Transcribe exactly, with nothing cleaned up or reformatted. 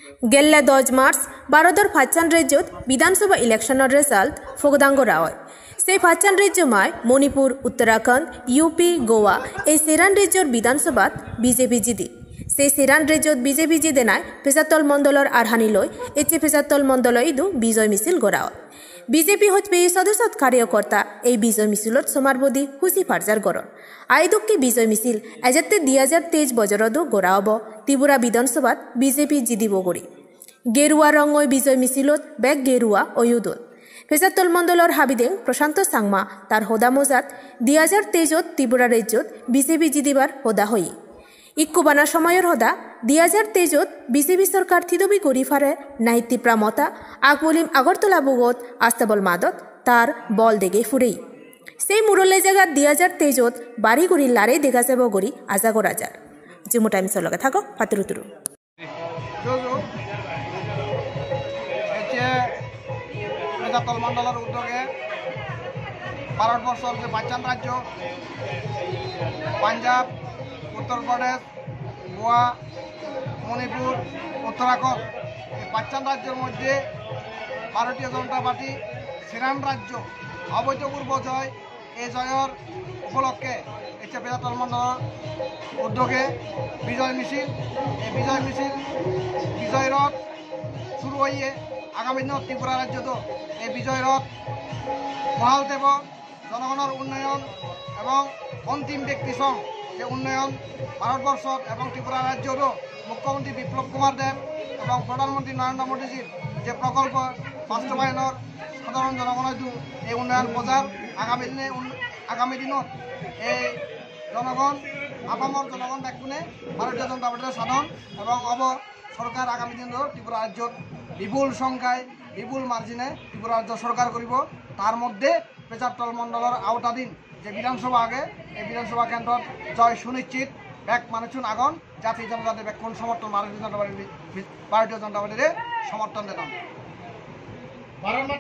गेल्ले दस मार्च भारतर फाचान राज्यत विधानसभा इलेक्शनर रेजाल्ट फगदांग रावय से फाचान राज्य माय मणिपुर उत्तराखंड यूपी गोवा এই সেরান রাজ্যর বিধানসভাত বিজেপি জিদি সেই সেরান রাজ্যত বিজেপি জিদে নাই পেছাতল মণ্ডলৰ আৰহানি লৈ এচে পেছাতল মণ্ডলই ইদু বিজয় মিছিল গড়াও বিজেপি হচ্ছে সদস্যত কার্যকর্তা এই বিজয় মিছিলত সমারবদী হুসি ফারজার গড়ন আইদুকি বিজয় মিছিল এজাতে দুই হাজার তেইশ বছরতো গড়াব ত্রিপুরা বিধানসভাত বিজেপি জিদিব গড়ি গেরুয়া রঙই বিজয় মিছিলত বেগ গেরুয়া অয়ুদল পেছাতল মণ্ডলৰ হাবিদেং প্রশান্ত সাংমা তার হোদা মোজাত দুই হাজার তেইশত ত্রিপুরা রাজ্যত বিজেপি জিদিবার হোদা হই ইকুবানা সময়ের হোদা দুই হাজার তেইশত বিজেপি সরকার থিদবি করি ফারে নাইতি প্রামতা আকবলিম আগরতলা বুগত আস্তাবল মাদত তার বল দেগে ফুরেই সেই মুরলে জায়গা দুই হাজার তেইশত বাড়ি গড়ি লারে দেখা যাব গড়ি আজা করা যার জিমো টাইমসের লগে থাকো ফাতুরু তুরু পেছাতল মণ্ডলের উদ্যোগে ভারতবর্ষের যে পাঁচজন রাজ্য পাঞ্জাব উত্তরপ্রদেশ গোয়া মণিপুর উত্তরাখণ্ড এই পাঁচজন রাজ্যের মধ্যে ভারতীয় জনতা পার্টি সেরান রাজ্য অভূতপূর্ব জয় এই জয়ের উপলক্ষে এসে পেছাতল মণ্ডলের উদ্যোগে বিজয় মিছিল এই বিজয় মিছিল বিজয় রথ শুরু হয়ে আগামী দিনত ত্রিপুরা রাজ্যত এই বিজয় রথ বহাল দেব জনগণের উন্নয়ন এবং অন্তিম ব্যক্তি সং যে উন্নয়ন ভারতবর্ষত এবং ত্রিপুরা রাজ্যরও মুখ্যমন্ত্রী বিপ্লব কুমার দেব এবং প্রধানমন্ত্রী নরেন্দ্র মোদীজির যে প্রকল্প বাস্তবায়নের সাধারণ জনগণের এই উন্নয়ন প্রচার আগামী দিনে আগামী দিনত এই জনগণ আপামর জনগণ দেখুনে ভারতীয় জনতা পার্টির সাধন এবং অব সরকার আগামী দিন ত্রিপুরা রাজ্যত বিপুল সংখ্যায় বিপুল মার্জিনে ত্রিপুরা রাজ্য সরকার করিব তার মধ্যে পেছাতল মণ্ডলের আওতাধীন যে বিধানসভা আগে এই বিধানসভা কেন্দ্রত জয় সুনিশ্চিত ব্যাক মানুষজন আগন জাতীয় জনতাদের ব্যাকুণ সমর্থন ভারতীয় জনতা পার্টি ভারতীয় জনতা পার্টির সমর্থন দিতাম।